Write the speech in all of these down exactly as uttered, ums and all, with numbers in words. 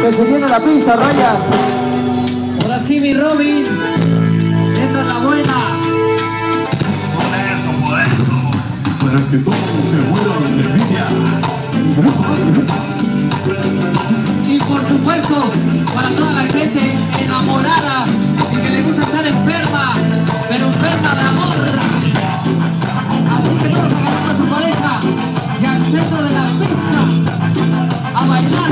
Que se llena la pista, Raya. Ahora sí, mi Robin. Esa es la buena. Por eso, por eso. Para que todos se mueran de envidia. Y por supuesto, para toda la gente enamorada y que le gusta estar enferma, pero enferma de amor. Así que todos agarrando a su pareja y al centro de la pista a bailar.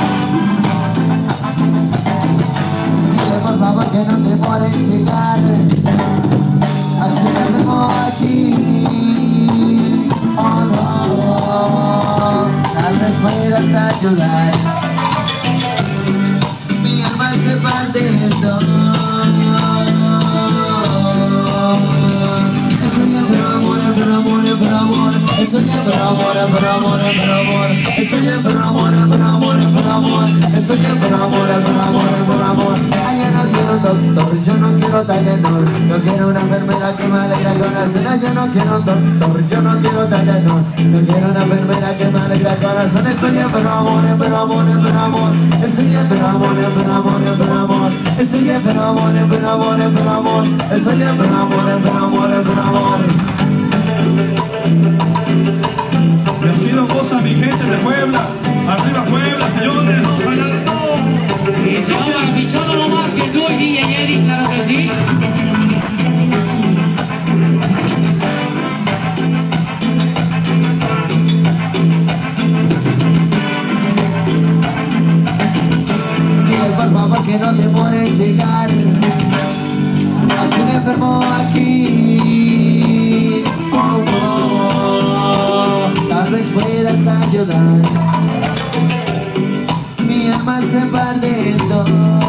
Dile por favor que no te puedes llegar. Así que me voy aquí. Oh no, tal vez puedas ayudar. Mi alma se parte en dos. Eso ya por amor, por amor, por amor. Eso ya por amor, por amor, por amor. Eso ya por amor, por amor, por amor. Eso ya por amor, por amor, por amor. Ay, yo no quiero un doctor, yo no quiero Tylenol. Yo quiero una enfermera que me alegra el corazón. Ay, yo no quiero un doctor, yo no quiero Tylenol. Yo quiero una enfermera que me alegra el corazón. Eso ya por amor, por amor, por amor. Eso ya por amor, por amor, por amor. Eso ya por amor, por amor, por amor. Eso ya por amor, por amor, por amor. Decido cosas, mi gente de Puebla. Arriba Puebla, señores, vamos a bailar todo. Y se va a pichón lo más que tú y D J Eric, claro que sí. Dile por favor que no te puedes llegar. Hay un enfermo aquí. Oh, oh, tal vez puedas ayudar. Mi alma se parte en dos.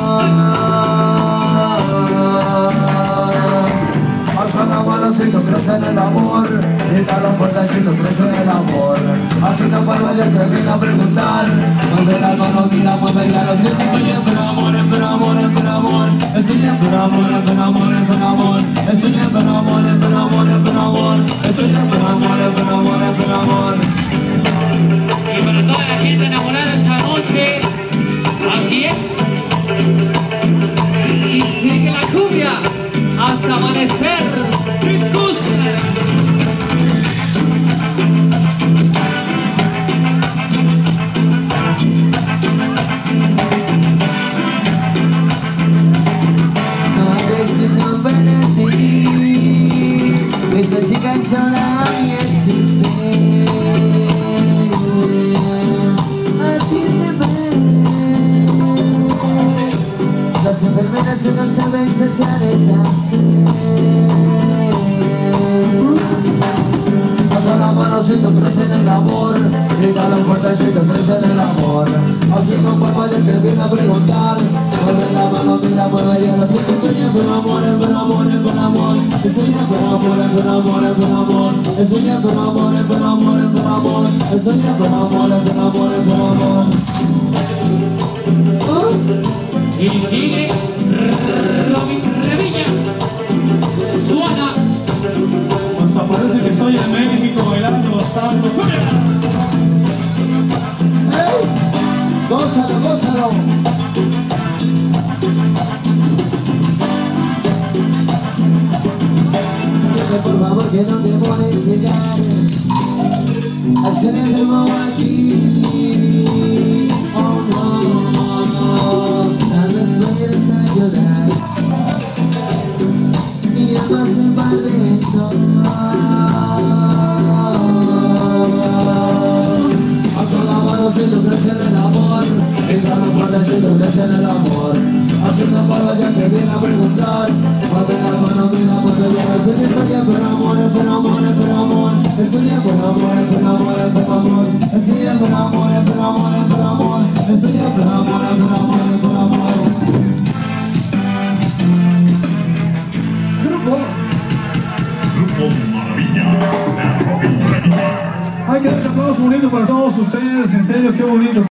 Alza la mano si tú crees en el amor. Grita la puerta si tú crees en el amor. Haciendo palmas de que venga a preguntar. Mueve la mano, mira, mueve ya los pies. Eso ya por amor, por amor, por amor. Eso ya por amor, por amor, por amor. Eso ya por amor, por amor, por amor. Eso ya por amor, por amor, por amor. Y para toda la gente enamorada esta noche, así es. Y sigue la cumbia hasta amanecer. No hay decisión para ti. Esa chica sola ni existe. A ti te ven. Las enfermeras no saben saciar esa sed. Pasa la mano si tú crees en el amor. Grita la puerta si tú crees en el amor. Haciendo palmas ya te viene a preguntar. Mueve la mano, mira, mueve ya los pies. Eso ya por amor, por amor, por amor. Eso ya por amor, por amor, por amor. Eso ya por amor, por amor, por amor. Eso ya por amor, por amor, por amor. Y sigue Robin Revilla. Suena. Hasta parece que estoy en México bailando bastante. ¡Ey! ¡Gózalo, gózalo! Dile por favor que no te pones llegar. Al ser enfermo aquí. Oh no, tal vez puedas ayudar. Mi alma se va dentro. Alza la mano si tú crees en el amor. Entra la puerta si tú crees en el amor. Haciendo palmas ya te viene a preguntar. Mueve la mano, mira, mueve ya los pies. Eso ya por amor, por amor, por amor. Eso ya por amor, por amor, por amor. Eso ya por amor, por amor, por amor. Eso ya por amor, por amor, por amor. Grupo. Grupo Maravilla de Robin Revilla. Hay que dar un aplauso bonito para todos ustedes, en serio, qué bonito.